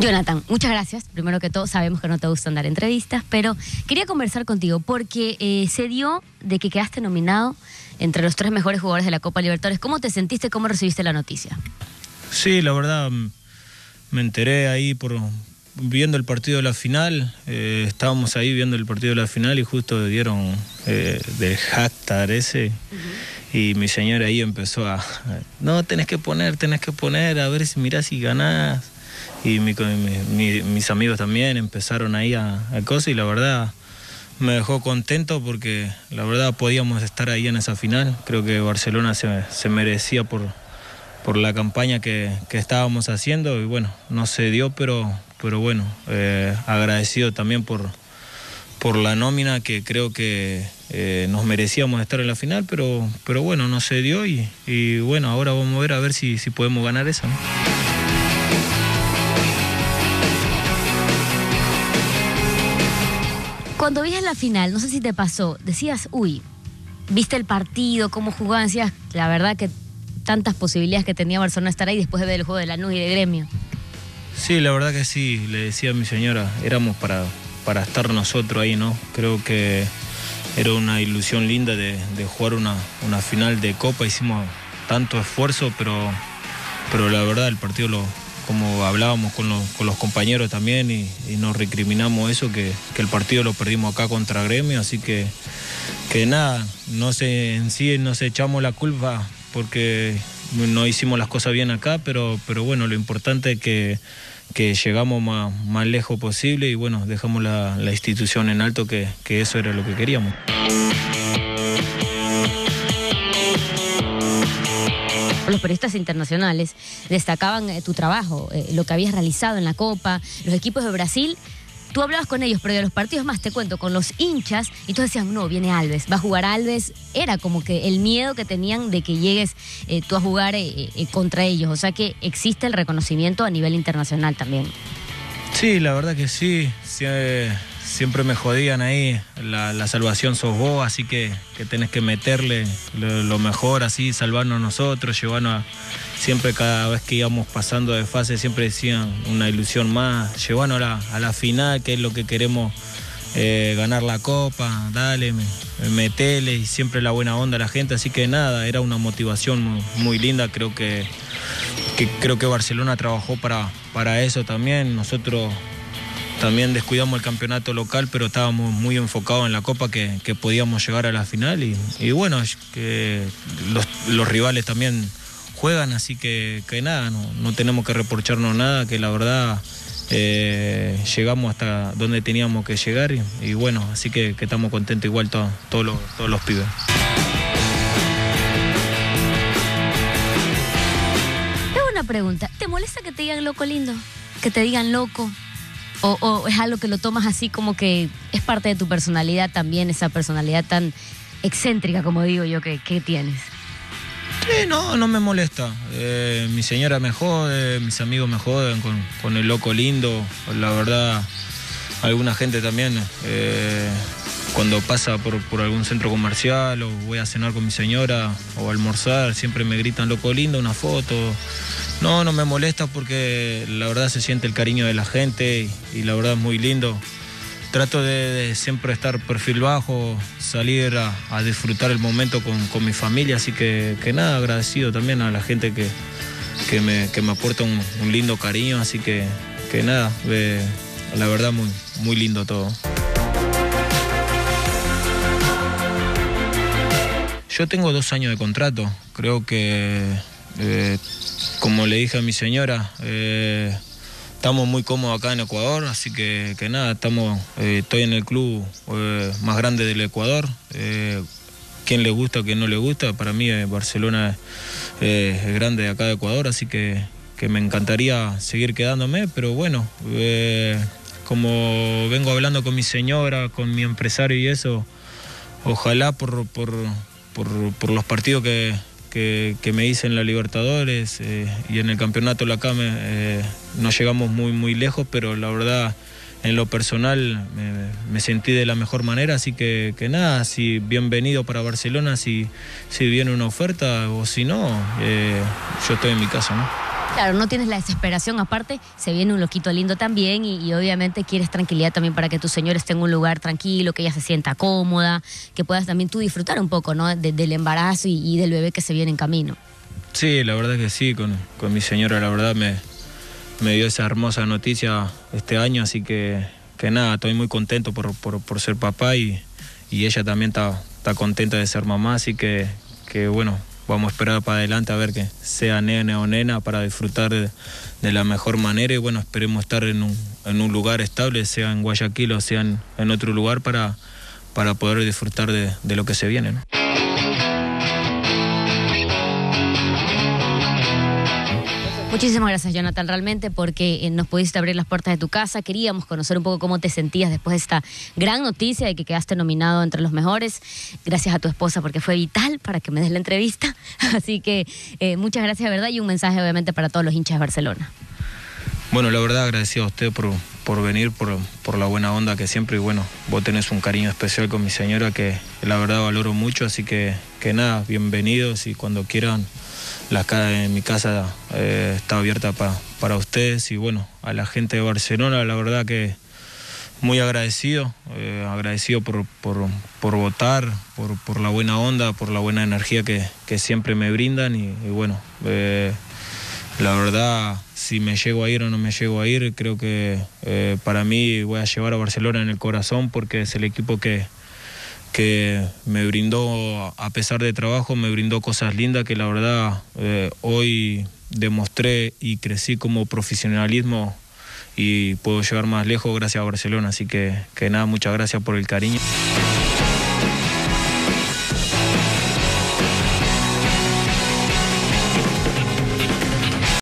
Jonathan, muchas gracias. Primero que todo, sabemos que no te gustan dar entrevistas, pero quería conversar contigo porque se dio de que quedaste nominado entre los 3 mejores jugadores de la Copa Libertadores. ¿Cómo te sentiste? ¿Cómo recibiste la noticia? Sí, la verdad me enteré ahí viendo el partido de la final. Estábamos ahí viendo el partido de la final y justo dieron del hashtag ese. Y mi señora ahí empezó no, tenés que poner, a ver si mirás y ganás. Y mis amigos también empezaron ahí a cosas y la verdad me dejó contento porque la verdad podíamos estar ahí en esa final. Creo que Barcelona se merecía por la campaña que estábamos haciendo y bueno, no se dio, pero bueno, agradecido también por la nómina que creo que nos merecíamos estar en la final, pero bueno, no se dio y bueno, ahora vamos a ver si podemos ganar eso, ¿no? Cuando veías la final, no sé si te pasó, decías, uy, viste el partido, cómo jugaban, decías, la verdad que tantas posibilidades que tenía Barcelona estar ahí después de ver el juego de Lanús y de Gremio. Sí, la verdad que sí, le decía a mi señora, éramos para estar nosotros ahí, ¿no? Creo que era una ilusión linda de jugar una final de Copa, hicimos tanto esfuerzo, pero la verdad el partido como hablábamos con los compañeros también y nos recriminamos eso, que el partido lo perdimos acá contra Gremio, así que nada, en sí nos echamos la culpa porque no hicimos las cosas bien acá, pero bueno, lo importante es que llegamos más lejos posible y bueno, dejamos la institución en alto, que eso era lo que queríamos. Los periodistas internacionales destacaban tu trabajo, lo que habías realizado en la Copa, los equipos de Brasil. Tú hablabas con ellos, pero de los partidos más, te cuento, con los hinchas, y todos decían, no, viene Alves, va a jugar Alves. Era como que el miedo que tenían de que llegues tú a jugar contra ellos. O sea que existe el reconocimiento a nivel internacional también. Sí, la verdad que sí. Siempre me jodían ahí, la salvación sos vos, así que tenés que meterle lo mejor, así, salvarnos nosotros, llevarnos siempre cada vez que íbamos pasando de fase, siempre decían una ilusión más, llevarnos a la final, que es lo que queremos, ganar la Copa, dale, metele, y siempre la buena onda a la gente, así que nada, era una motivación muy linda. Creo que Barcelona trabajó para eso también. Nosotros también descuidamos el campeonato local, pero estábamos muy enfocados en la Copa, que podíamos llegar a la final y bueno, que los rivales también juegan, así que nada, no tenemos que reprocharnos nada, que la verdad llegamos hasta donde teníamos que llegar y bueno, así que estamos contentos igual todos los pibes. Tengo una pregunta, ¿te molesta que te digan loco lindo? ¿Que te digan loco? ¿O es algo que lo tomas así como que es parte de tu personalidad también, esa personalidad tan excéntrica, como digo yo, que tienes? Sí, no me molesta. Mi señora me jode, mis amigos me joden con el loco lindo. La verdad, alguna gente también, cuando pasa por algún centro comercial o voy a cenar con mi señora o a almorzar, siempre me gritan loco lindo, una foto. No me molesta porque la verdad se siente el cariño de la gente y la verdad es muy lindo. Trato de siempre estar perfil bajo, salir a disfrutar el momento con mi familia, así que nada, agradecido también a la gente que me aporta un lindo cariño, así que nada, la verdad muy lindo todo. Yo tengo 2 años de contrato, creo que como le dije a mi señora, estamos muy cómodos acá en Ecuador, así que nada, estoy en el club más grande del Ecuador. Quien le gusta, quien no le gusta, para mí Barcelona es grande de acá de Ecuador, así que me encantaría seguir quedándome, pero bueno, como vengo hablando con mi señora, con mi empresario y eso, ojalá por los partidos que me hice en la Libertadores y en el campeonato la acá no llegamos muy lejos, pero la verdad en lo personal me sentí de la mejor manera, así que nada, si bienvenido para Barcelona, si viene una oferta o si no, yo estoy en mi casa, ¿no? Claro, no tienes la desesperación, aparte se viene un loquito lindo también y obviamente quieres tranquilidad también para que tu señora esté en un lugar tranquilo, que ella se sienta cómoda, que puedas también tú disfrutar un poco, ¿no? Del embarazo y del bebé que se viene en camino. Sí, la verdad que sí, con mi señora la verdad me dio esa hermosa noticia este año, así que nada, estoy muy contento por ser papá y ella también está contenta de ser mamá, así que bueno, vamos a esperar para adelante a ver que sea nene o nena para disfrutar de la mejor manera y bueno, esperemos estar en un lugar estable, sea en Guayaquil o sea en otro lugar para poder disfrutar de lo que se viene, ¿no? Muchísimas gracias, Jonathan, realmente, porque nos pudiste abrir las puertas de tu casa. Queríamos conocer un poco cómo te sentías después de esta gran noticia de que quedaste nominado entre los mejores. Gracias a tu esposa, porque fue vital para que me des la entrevista. Así que muchas gracias, de verdad, y un mensaje, obviamente, para todos los hinchas de Barcelona. Bueno, la verdad, agradecido a usted por venir, por la buena onda que siempre. Y bueno, vos tenés un cariño especial con mi señora que la verdad valoro mucho. Así que nada, bienvenidos y cuando quieran. Mi casa está abierta para ustedes y bueno, a la gente de Barcelona, la verdad que muy agradecido por votar, por la buena onda, por la buena energía que siempre me brindan y bueno, la verdad, si me llego a ir o no me llego a ir, creo que para mí voy a llevar a Barcelona en el corazón porque es el equipo que me brindó, a pesar de trabajo, me brindó cosas lindas que la verdad hoy demostré y crecí como profesionalismo y puedo llegar más lejos gracias a Barcelona. Así que nada, muchas gracias por el cariño.